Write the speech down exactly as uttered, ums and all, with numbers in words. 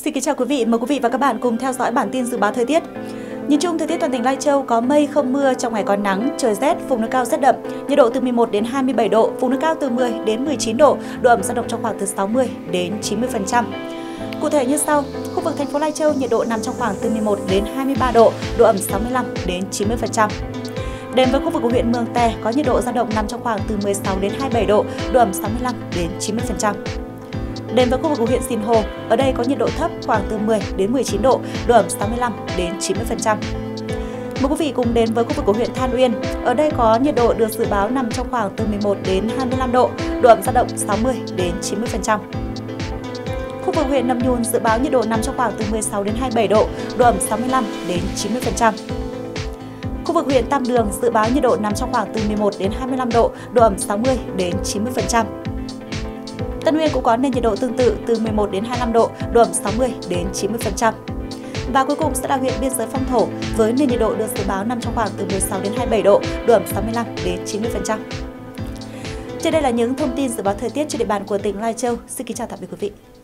Xin kính chào quý vị, mời quý vị và các bạn cùng theo dõi bản tin dự báo thời tiết. Nhìn chung, thời tiết toàn tỉnh Lai Châu có mây không mưa, trong ngày có nắng, trời rét, vùng núi cao rét đậm, nhiệt độ từ mười một đến hai mươi bảy độ, vùng núi cao từ mười đến mười chín độ, độ ẩm dao động trong khoảng từ sáu mươi đến chín mươi phần trăm. Cụ thể như sau: khu vực thành phố Lai Châu nhiệt độ nằm trong khoảng từ mười một đến hai mươi ba độ, độ ẩm sáu mươi lăm đến chín mươi phần trăm. Đến với khu vực của huyện Mường Tè có nhiệt độ dao động nằm trong khoảng từ mười sáu đến hai mươi bảy độ, độ ẩm sáu mươi lăm đến chín mươi phần trăm. Đến với khu vực của huyện Sìn Hồ, ở đây có nhiệt độ thấp khoảng từ mười đến mười chín độ, độ ẩm sáu mươi lăm đến chín mươi phần trăm. Mời quý vị cùng đến với khu vực của huyện Than Uyên, ở đây có nhiệt độ được dự báo nằm trong khoảng từ mười một đến hai mươi lăm độ, độ ẩm dao động sáu mươi đến chín mươi phần trăm. Khu vực huyện Nậm Nhùn dự báo nhiệt độ nằm trong khoảng từ mười sáu đến hai mươi bảy độ, độ ẩm sáu mươi lăm đến chín mươi phần trăm. Khu vực huyện Tam Đường dự báo nhiệt độ nằm trong khoảng từ mười một đến hai mươi lăm độ, độ ẩm sáu mươi đến chín mươi phần trăm. Tân Uyên cũng có nền nhiệt độ tương tự từ mười một đến hai mươi lăm độ, độ ẩm sáu mươi đến chín mươi phần trăm. Và cuối cùng sẽ là huyện Biên Giới Phong Thổ với nền nhiệt độ được dự báo nằm trong khoảng từ mười sáu đến hai mươi bảy độ, độ ẩm sáu mươi lăm đến chín mươi phần trăm. Trên đây là những thông tin dự báo thời tiết trên địa bàn của tỉnh Lai Châu. Xin kính chào tạm biệt quý vị.